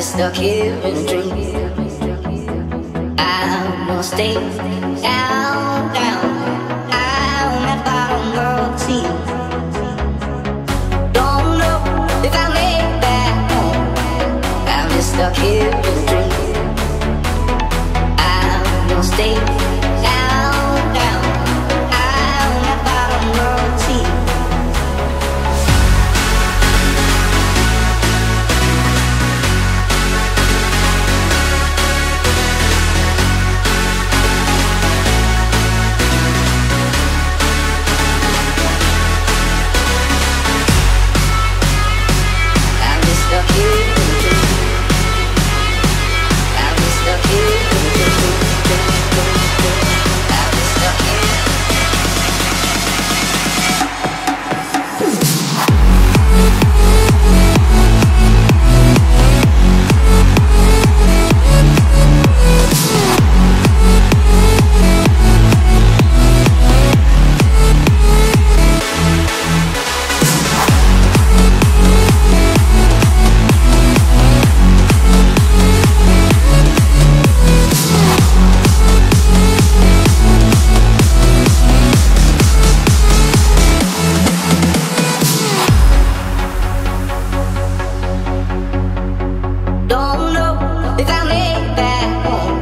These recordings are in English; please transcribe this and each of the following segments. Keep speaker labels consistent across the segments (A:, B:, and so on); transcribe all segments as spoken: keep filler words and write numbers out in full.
A: just stuck here in a dream. I'm gonna stay down, down, down at bottom of the sea. Don't know if I make that home. I'm just stuck here in a dream. I'm gonna stay down, down, down at bottom of the sea.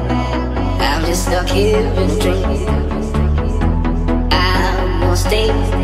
A: Stuck here in a dream. I'm gonna stay